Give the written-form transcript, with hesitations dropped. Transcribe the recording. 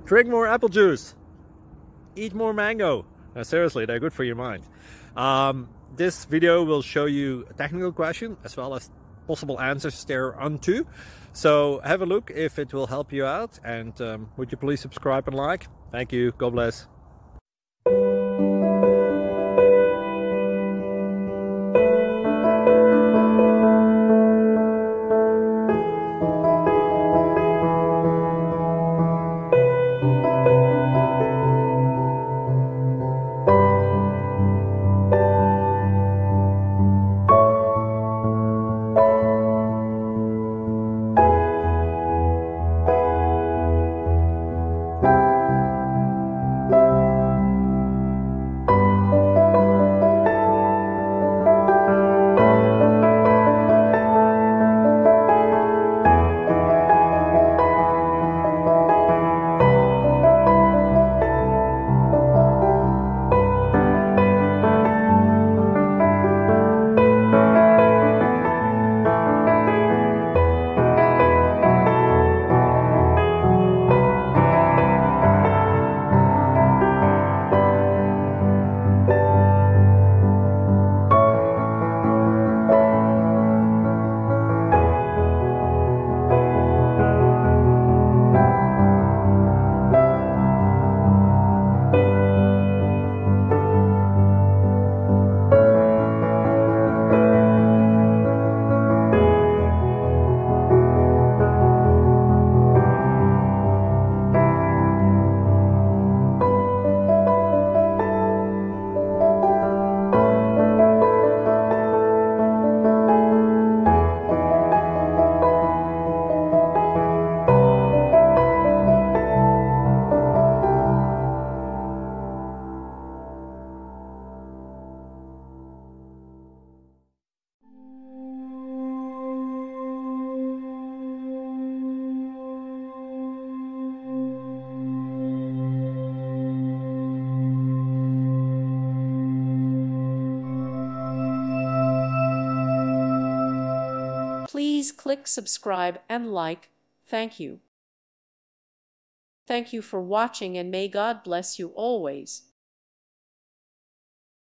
Drink more apple juice. Eat more mango. No, seriously, they're good for your mind. This video will show you a technical question as well as possible answers thereunto. So have a look if it will help you out, and would you please subscribe and like? Thank you. God bless. Please click subscribe and like. Thank you. Thank you for watching, and may God bless you always.